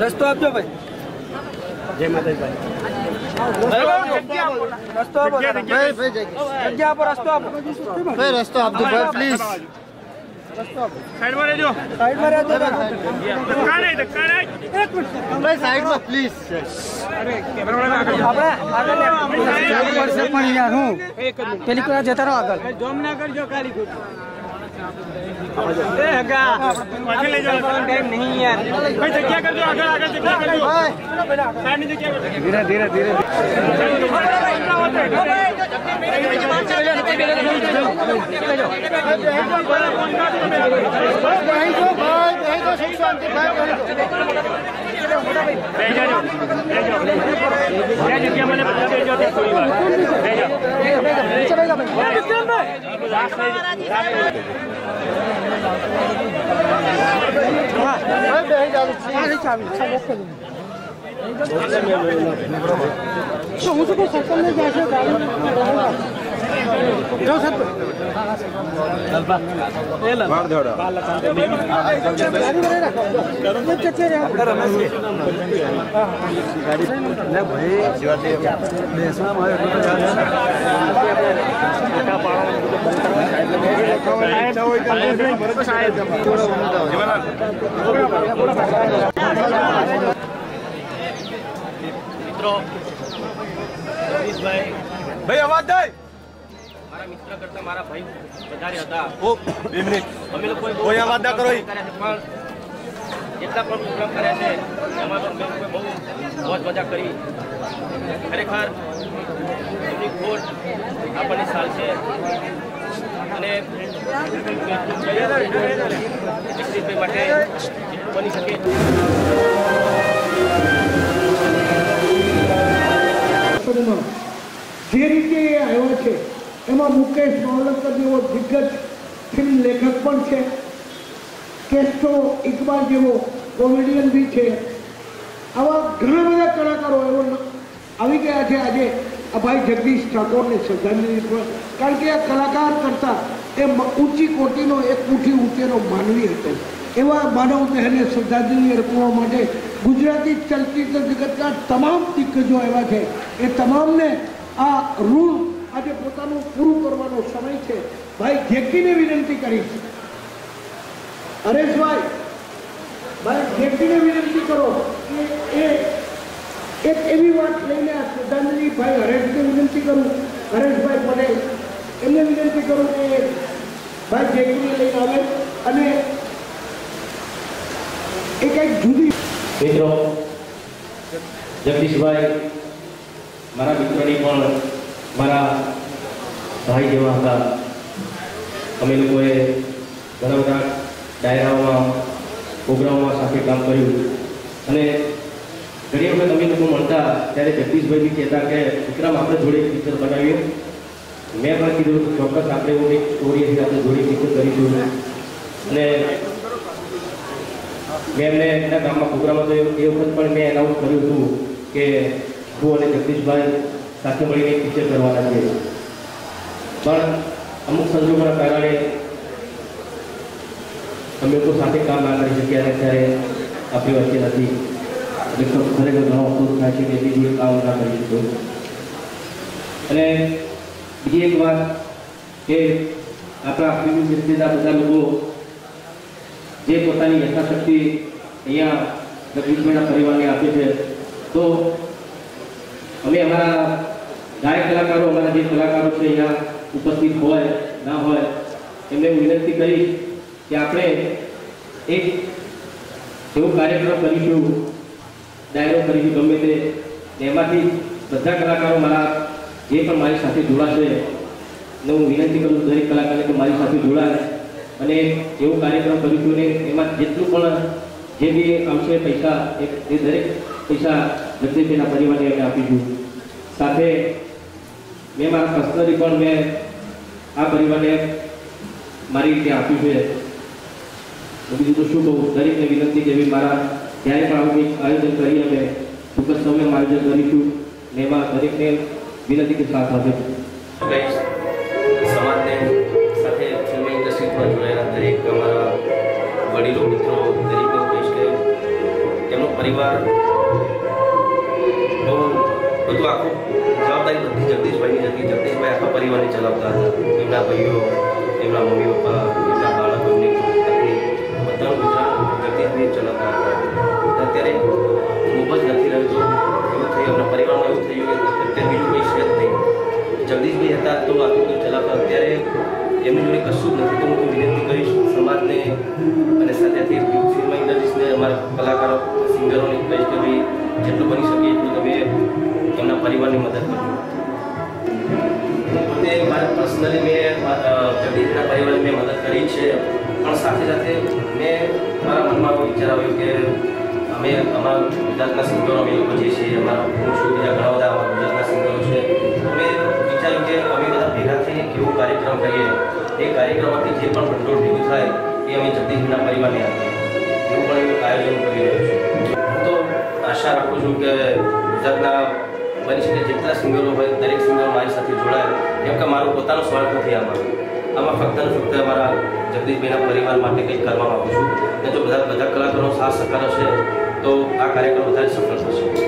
રસ્તો આપજો ભાઈ. જય માતાજી ભાઈ. રસ્તો આપો ભાઈ. જગ્યા આપો, રસ્તો આપો ભાઈ. રસ્તો આપજો ભાઈ પ્લીઝ. સાઈડમાં રહેજો. સાઈડમાં રહેજો. ધક્કા નહીં. એક મિનિટ ભાઈ, સાઈડમાં પ્લીઝ. આપણે આગળ પણ યાર હું પેલી કોઈ જતા રહો આગળ. જોમ ના કરજો કાલી કુટ. એ હગા પાછી લઈ જાઓ. ટાઈમ નહીં યાર ભાઈ જગ્યા કરજો. આગળ જગ્યા કરજો. સાઈડની જગ્યા કરજો. ધીરે ધીરે ધીરે. ભાઈ અવાજ દે. મારા મિત્ર કરતા મારા ભાઈ વધારે હતા. 2 મિનિટ અમે લોકો કોઈ અવાજ ના કરો. જેટલા પણ પ્રોગ્રામ કર્યા છે એમાં પણ મેં બહુ મોજ મજા કરી. ખરેખર એમની ખોટ આપણને સાલ છે અને વિકસિતભાઈ માટે બની શકે. જે રીતે એ આવ્યો છે એમાં મુકેશ માવલંકર જેવો દિગ્ગજ ફિલ્મ લેખક પણ છે. કેસ્ટો ઇકબાલ જેવો કોમેડિયન બી છે. આવા ઘણા બધા કલાકારો એવો આવી ગયા છે. આજે આ ભાઈ જગદીશ ઠાકોરને શ્રદ્ધાંજલિ પણ, કારણ કે આ કલાકાર કરતા એ ઊંચી કોટીનો એક મુઠ્ઠી ઊંચેનો માનવી હતો. એવા માનવ દેહને શ્રદ્ધાંજલિ અર્પવા માટે ગુજરાતી ચલચિત્ર જગતના તમામ દિગ્ગજો એવા છે. એ તમામને આ ઋણ આજે પોતાનું પૂરું કરવાનો સમય છે. ભાઈ જેકીને વિનંતી કરીશ. હરેશભાઈ, ભાઈ જેકીને વિનંતી કરો કે એ એક એવી વાત લઈને આ શ્રદ્ધાંજલિ ભાઈ હરેશને વિનંતી કરું, હરેશભાઈ પટેલ એમને વિનંતી કરું કે ભાઈ જેકીને લઈને આવે અને એ કંઈક જુદી. મિત્રો જગદીશભાઈ મારા મિત્રોની પણ મારા ભાઈ જેવા હતા. અમે લોકોએ ઘણા બધા ડાયરાઓમાં પ્રોગ્રામોમાં સાથે કામ કર્યું અને ઘણી વખત અમે લોકો મળતા ત્યારે જગદીશભાઈ બી કહેતા કે વિક્રમ આપણે જોડે પિક્ચર બનાવીએ. મેં પણ કીધું ચોક્કસ આપણે એવું એક સ્ટોરીથી આપણે જોડે પિક્ચર કરીશું. અને મેં એમને એના ગામમાં પ્રોગ્રામ હતો એ વખત પણ મેં એનાઉન્સ કર્યું હતું કે હું અને જગદીશભાઈ સાથે મળીને પિક્ચર કરવાના છે. પણ અમુક સંજોગોના કારણે અમે લોકો સાથે કામ ના કરી શક્યા અને ત્યારે આપણી વચ્ચે નથી. એટલે ખરેખર ઘણો અફસોસ થાય છે કે બીજું કામ ના કરી શકું. અને બીજી એક વાત કે આપણા ફિલ્મ ઇન્ડસ્ટ્રીના બધા લોકો જે પોતાની યથાશક્તિ અહીંયા જગદીશભાઈના પરિવારને આપે છે, તો અમે અમારા ગાયક કલાકારો, અમારા જે કલાકારો છે અહીંયા ઉપસ્થિત હોય ના હોય એમને વિનંતી કરીશ કે આપણે એક એવો કાર્યક્રમ કરીશું, ડાયરો કરીશું ગમે તે, એમાંથી બધા કલાકારો મારા જે પણ મારી સાથે જોડાશે ને હું વિનંતી કરું દરેક કલાકારને કે મારી સાથે જોડાય અને એવો કાર્યક્રમ કરીશું ને એમાં જેટલું પણ જે બી આવશે પૈસા એ દરેક પૈસા જગદીશભાઈના પરિવારને અમે આપીશું. સાથે મેં મારા પર્સનલી પણ મેં આ પરિવારને મારી રીતે આપ્યું છે. બીજું તો શું કહું, દરેકને વિનંતી કે મારા જ્યારે પણ આવું કંઈક આયોજન કરીએ અમે ચોક્કસ સમયમાં આયોજન કરીશું ને એમાં દરેકને વિનંતી કે સાથ આપે. સમાજને સાથે ફિલ્મ ઇન્ડસ્ટ્રીમાં જોડાયેલા દરેક અમારા વડીલો મિત્રો દરેકને કહીશ કે તેમનો પરિવાર બહુ બધું આખું જવાબદારી બધી જગદીશભાઈની હતી. જગદીશભાઈ આખા પરિવારને ચલાવતા હતા. એમના ભાઈઓ, એમના મમ્મી પપ્પા, એમના બાળકો, એમની પત્ની બધાનું ગુજરાન જગદીશભાઈ ચલાવતા હતા. અત્યારે ખૂબ જ નથી રહ્યું તો એવું થયું, એમના પરિવારમાં એવું થયું કે અત્યારે બીજું કંઈ છે જ નહીં. જગદીશભાઈ હતા તો આટલું બધું ચલાવતા. અત્યારે એમની જોડે કશું જ નથી. તો હું વિનંતી કરીશ સમાજને અને સાથેથી ફિલ્મ ઇન્ડસ્ટ્રીઝને, અમારા કલાકારો, સિંગરોને કહીશ કે ભાઈ જેટલું બની શકે એટલું તમે એમના પરિવારની મદદ કરજો. પોતે મારા પર્સનલી મેં જગદીશના પરિવારની મેં મદદ કરી છે, પણ સાથે સાથે મેં મારા મનમાં એવો વિચાર આવ્યો કે અમે અમારા ગુજરાતના સિંગરો અમે લોકો જે છીએ, અમારા હું છું, બીજા ઘણા બધા અમારા ગુજરાતના સિંગરો છે. અમે વિચાર્યું કે અમે બધા ભેગા થઈને કેવો કાર્યક્રમ કરીએ. એ કાર્યક્રમમાંથી જે પણ ભંડોળ ભેગું થાય એ અમે જગદીશના પરિવારને આપીએ. એવું પણ એવું આયોજન કરી રહ્યો છું. હું તો આશા રાખું છું કે ગુજરાતના બની શકે જેટલા સિંગરો હોય દરેક સિંગરો મારી સાથે જોડાય. કેમ કે મારું પોતાનો સ્વાર્થ નથી આમાં ફક્ત ને ફક્ત અમારા જગદીશભાઈના પરિવાર માટે કંઈક કરવા માગું છું. અને જો બધા કલાકારોનો સાથ સહકાર હશે તો આ કાર્યક્રમ વધારે સફળ થશે.